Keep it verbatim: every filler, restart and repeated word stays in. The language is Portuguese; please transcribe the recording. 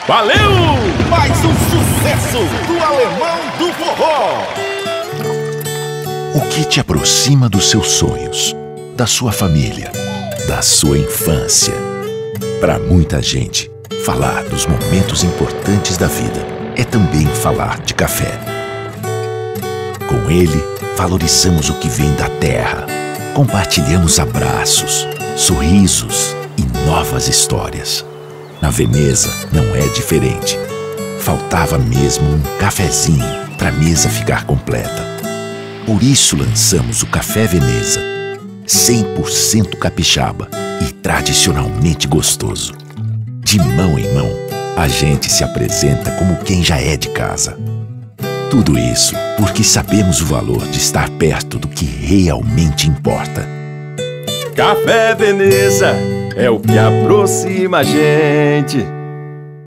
Valeu! Mais um sucesso do Alemão do Forró. O que te aproxima dos seus sonhos, da sua família, da sua infância? Para muita gente, falar dos momentos importantes da vida é também falar de café. Com ele, valorizamos o que vem da terra. Compartilhamos abraços, sorrisos e novas histórias. Na Veneza não é diferente. Faltava mesmo um cafezinho para a mesa ficar completa. Por isso lançamos o Café Veneza, cem por cento capixaba e tradicionalmente gostoso. De mão em mão, a gente se apresenta como quem já é de casa. Tudo isso porque sabemos o valor de estar perto do que realmente importa. Café Veneza é o que aproxima a gente.